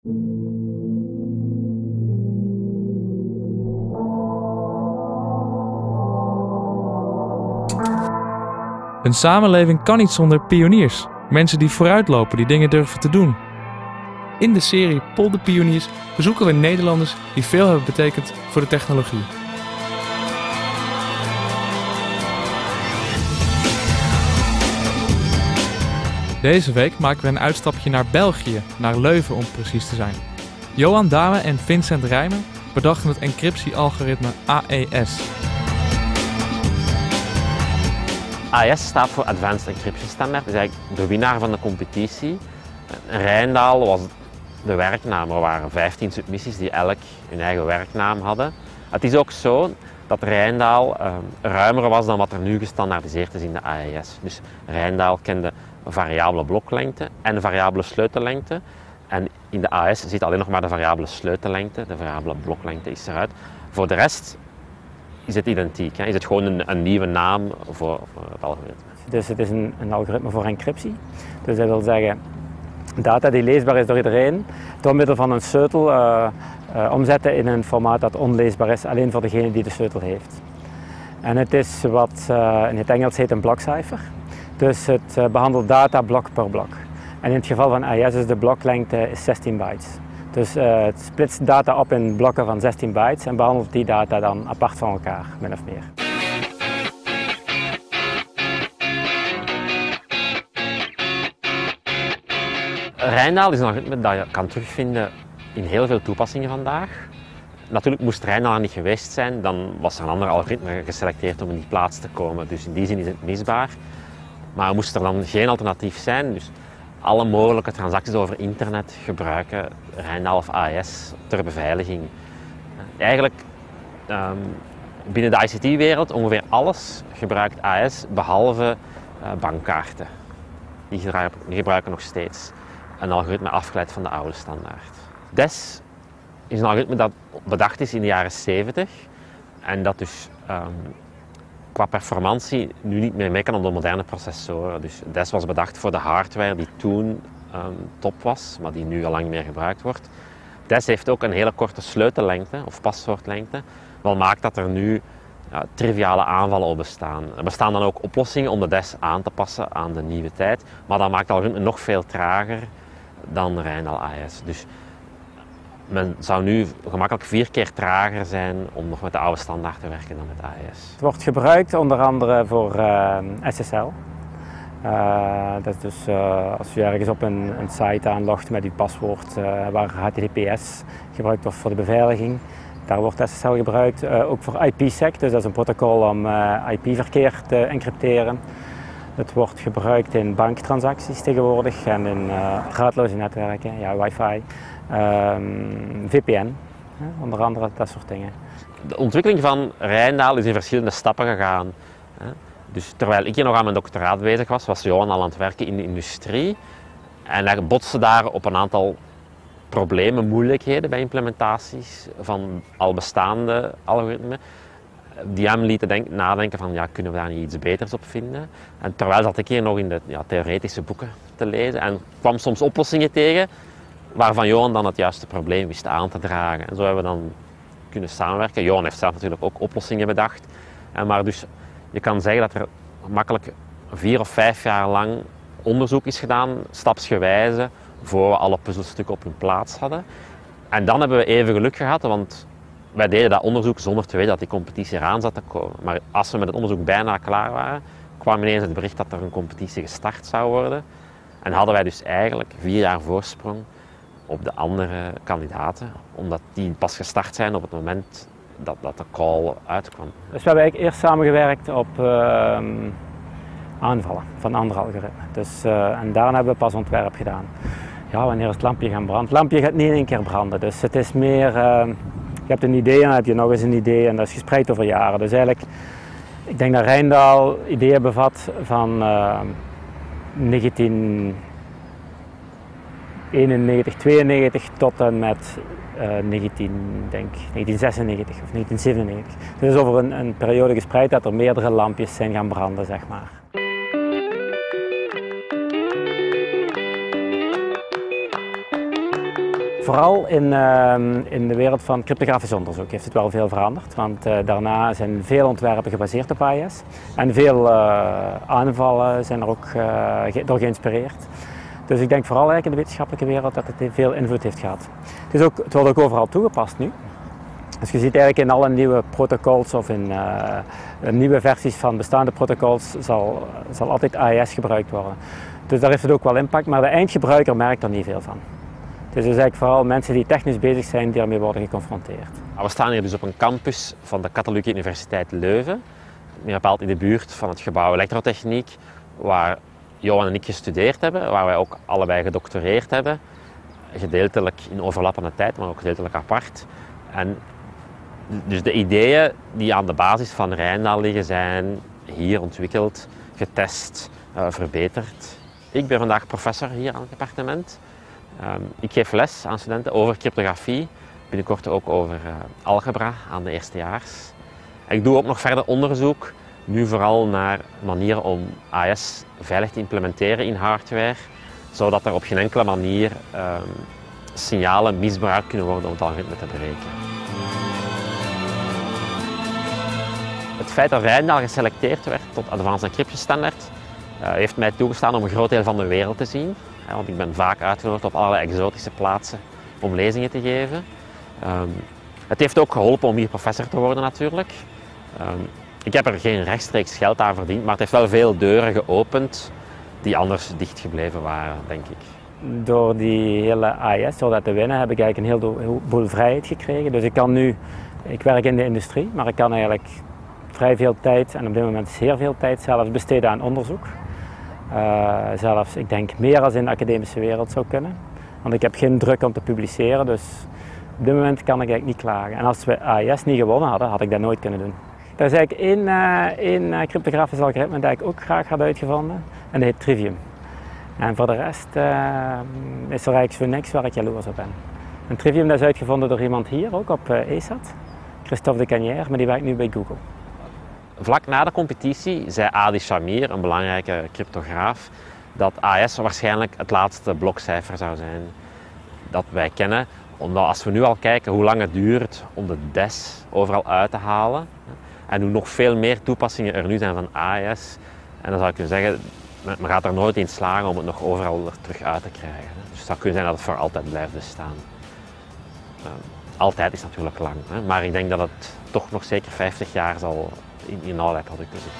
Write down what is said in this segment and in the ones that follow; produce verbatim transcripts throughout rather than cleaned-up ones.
Een samenleving kan niet zonder pioniers. Mensen die vooruitlopen, die dingen durven te doen. In de serie Pol de Pioniers bezoeken we Nederlanders die veel hebben betekend voor de technologie. Deze week maken we een uitstapje naar België, naar Leuven om precies te zijn. Johan Dame en Vincent Rijmen bedachten het encryptie-algoritme A E S. A E S staat voor Advanced Encryption Standard, dat is eigenlijk de winnaar van de competitie. Rijndael was de werknaam, er waren vijftien submissies die elk hun eigen werknaam hadden. Het is ook zo dat Rijndael uh, ruimer was dan wat er nu gestandaardiseerd is in de A E S. Dus Rijndael kende variabele bloklengte en variabele sleutellengte. En in de A E S zit alleen nog maar de variabele sleutellengte, de variabele bloklengte is eruit. Voor de rest is het identiek, hè? Is het gewoon een, een nieuwe naam voor, voor het algoritme. Dus het is een, een algoritme voor encryptie. Dus dat wil zeggen data die leesbaar is door iedereen, door middel van een sleutel uh, uh, omzetten in een formaat dat onleesbaar is, alleen voor degene die de sleutel heeft. En het is wat uh, in het Engels heet een blokcijfer. Dus het uh, behandelt data blok per blok. En in het geval van A E S is de bloklengte zestien bytes. Dus uh, het splitst data op in blokken van zestien bytes en behandelt die data dan apart van elkaar, min of meer. Rijndael is een algoritme dat je kan terugvinden in heel veel toepassingen vandaag. Natuurlijk moest Rijndael er niet geweest zijn, dan was er een ander algoritme geselecteerd om in die plaats te komen. Dus in die zin is het misbaar. Maar moest er dan geen alternatief zijn, dus alle mogelijke transacties over internet gebruiken Rijndael of A E S ter beveiliging. Eigenlijk um, binnen de I C T-wereld ongeveer alles gebruikt A E S behalve uh, bankkaarten. Die gebruiken, die gebruiken nog steeds een algoritme afgeleid van de oude standaard. D E S is een algoritme dat bedacht is in de jaren zeventig en dat dus um, qua performantie nu niet meer mee kan op de moderne processoren. Dus D E S was bedacht voor de hardware die toen um, top was, maar die nu al lang niet meer gebruikt wordt. D E S heeft ook een hele korte sleutellengte of paswoordlengte, wat maakt dat er nu ja, triviale aanvallen op bestaan. Er bestaan dan ook oplossingen om de D E S aan te passen aan de nieuwe tijd, maar dat maakt het algoritme nog veel trager dan Rijndael A E S. Dus men zou nu gemakkelijk vier keer trager zijn om nog met de oude standaard te werken dan met A E S. Het wordt gebruikt onder andere voor uh, S S L. Uh, dat is dus uh, als u ergens op een, een site aanlogt met uw paswoord uh, waar H T T P S gebruikt wordt voor de beveiliging. Daar wordt S S L gebruikt, uh, ook voor I P sec, dus dat is een protocol om uh, I P-verkeer te encrypteren. Het wordt gebruikt in banktransacties tegenwoordig en in uh, draadloze netwerken, ja, wifi, um, V P N, hè, onder andere dat soort dingen. De ontwikkeling van Rijndael is in verschillende stappen gegaan. Hè. Dus terwijl ik hier nog aan mijn doctoraat bezig was, was Johan al aan het werken in de industrie. En hij botste daar op een aantal problemen, moeilijkheden bij implementaties van al bestaande algoritmen. Die hem lieten denk, nadenken van, ja, kunnen we daar niet iets beters op vinden? En terwijl zat ik hier nog in de ja, theoretische boeken te lezen en kwam soms oplossingen tegen waarvan Johan dan het juiste probleem wist aan te dragen. En zo hebben we dan kunnen samenwerken. Johan heeft zelf natuurlijk ook oplossingen bedacht. En maar dus je kan zeggen dat er makkelijk vier of vijf jaar lang onderzoek is gedaan, stapsgewijze, voor we alle puzzelstukken op hun plaats hadden. En dan hebben we even geluk gehad, want wij deden dat onderzoek zonder te weten dat die competitie eraan zat te komen. Maar als we met het onderzoek bijna klaar waren, kwam ineens het bericht dat er een competitie gestart zou worden. En hadden wij dus eigenlijk vier jaar voorsprong op de andere kandidaten, omdat die pas gestart zijn op het moment dat, dat de call uitkwam. Dus we hebben eigenlijk eerst samengewerkt op uh, aanvallen van andere algoritmen. Dus, uh, en daarna hebben we pas ontwerp gedaan. Ja, wanneer is het lampje gaan branden? Het lampje gaat niet in één keer branden, dus het is meer, uh, je hebt een idee en dan heb je nog eens een idee en dat is gespreid over jaren. Dus eigenlijk, ik denk dat Rijndael ideeën bevat van uh, negentien eenennegentig, tweeënnegentig tot en met uh, negentien, denk, negentien zesennegentig of negentien zevenennegentig. Het is over een, een periode gespreid dat er meerdere lampjes zijn gaan branden, zeg maar. Vooral in, uh, in de wereld van cryptografisch onderzoek heeft het wel veel veranderd. Want uh, daarna zijn veel ontwerpen gebaseerd op A I S. En veel uh, aanvallen zijn er ook uh, door geïnspireerd. Dus ik denk vooral eigenlijk in de wetenschappelijke wereld dat het veel invloed heeft gehad. Het, is ook, het wordt ook overal toegepast nu. Dus je ziet eigenlijk in alle nieuwe protocols of in uh, nieuwe versies van bestaande protocols zal, zal altijd A I S gebruikt worden. Dus daar heeft het ook wel impact, maar de eindgebruiker merkt er niet veel van. Dus het is eigenlijk vooral mensen die technisch bezig zijn die ermee worden geconfronteerd. We staan hier dus op een campus van de Katholieke Universiteit Leuven. Meer bepaald in de buurt van het gebouw Elektrotechniek, waar Johan en ik gestudeerd hebben, waar wij ook allebei gedoctoreerd hebben. Gedeeltelijk in overlappende tijd, maar ook gedeeltelijk apart. En dus de ideeën die aan de basis van Rijndael liggen zijn hier ontwikkeld, getest, uh, verbeterd. Ik ben vandaag professor hier aan het departement. Um, ik geef les aan studenten over cryptografie, binnenkort ook over uh, algebra aan de eerstejaars. En ik doe ook nog verder onderzoek, nu vooral naar manieren om A I S veilig te implementeren in hardware, zodat er op geen enkele manier um, signalen misbruikt kunnen worden om het algoritme te breken. Het feit dat Rijndael geselecteerd werd tot Advanced Encryption Standard uh, heeft mij toegestaan om een groot deel van de wereld te zien. Ja, want ik ben vaak uitgenodigd op allerlei exotische plaatsen om lezingen te geven. Um, het heeft ook geholpen om hier professor te worden natuurlijk. Um, ik heb er geen rechtstreeks geld aan verdiend, maar het heeft wel veel deuren geopend die anders dicht gebleven waren, denk ik. Door die hele A I S, door dat te winnen, heb ik eigenlijk een heleboel vrijheid gekregen. Dus ik kan nu, ik werk in de industrie, maar ik kan eigenlijk vrij veel tijd, en op dit moment zeer veel tijd zelfs, besteden aan onderzoek. Uh, zelfs, ik denk, meer als in de academische wereld zou kunnen. Want ik heb geen druk om te publiceren, dus op dit moment kan ik eigenlijk niet klagen. En als we A I S niet gewonnen hadden, had ik dat nooit kunnen doen. Er is eigenlijk één, uh, één uh, cryptografisch algoritme dat ik ook graag had uitgevonden, en dat heet Trivium. En voor de rest uh, is er eigenlijk zo niks waar ik jaloers op ben. En Trivium dat is uitgevonden door iemand hier, ook op uh, E S A T, Christophe de Canière, maar die werkt nu bij Google. Vlak na de competitie zei Adi Shamir, een belangrijke cryptograaf, dat A I S waarschijnlijk het laatste blokcijfer zou zijn dat wij kennen. Omdat als we nu al kijken hoe lang het duurt om de des overal uit te halen en hoe nog veel meer toepassingen er nu zijn van A I S, en dan zou ik kunnen zeggen, men gaat er nooit in slagen om het nog overal er terug uit te krijgen. Dus het zou kunnen zijn dat het voor altijd blijft bestaan. Altijd is natuurlijk lang, maar ik denk dat het toch nog zeker vijftig jaar zal in, in allerlei producten zitten.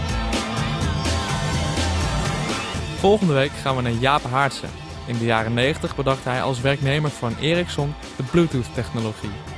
Volgende week gaan we naar Jaap Haartse. In de jaren negentig bedacht hij als werknemer van Ericsson de Bluetooth-technologie.